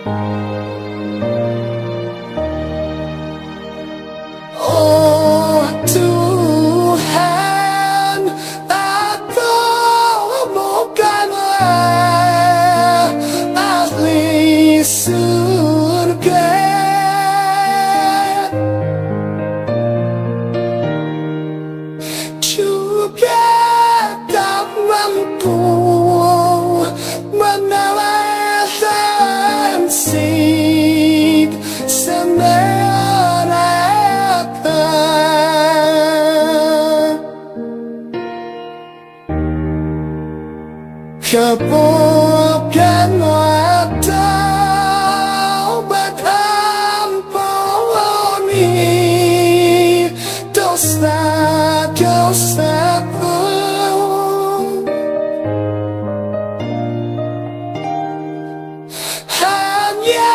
Oh Tuhan, aku bukanlah ahli surga, juga tak mampu mengalahkan nasib semerata. Bukan atau berampuni dosa-dosaku, hanya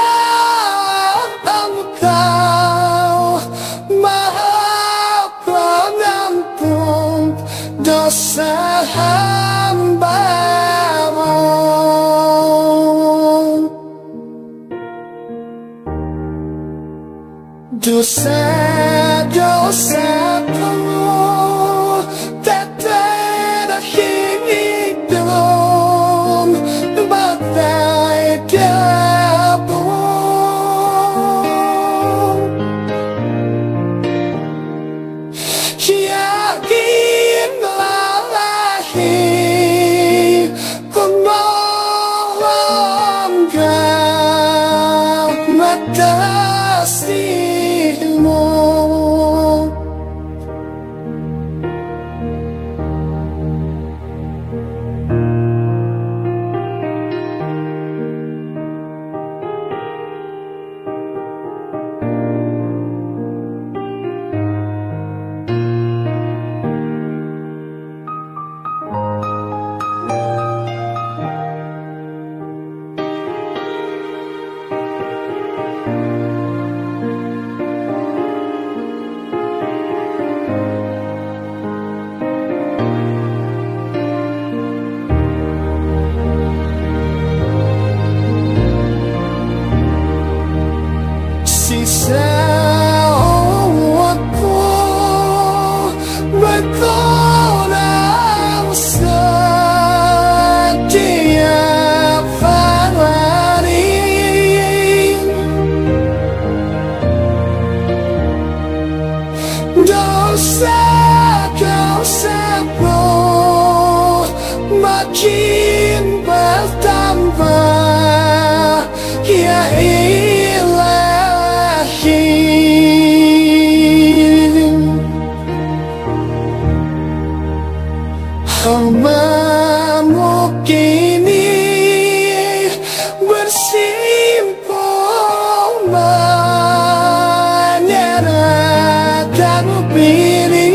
Engkau Maha Pengampun dosa hamba-Mu. Dosa-dosaku tak terhitung bagai debu. Yakinlah ku mohon rahmat kasih-Mu. Sisa waktu berkurang setiap hari, dosa-dosaku makin bertambah, ya hamba-Mu kini bersimpuh menyerahkan diri,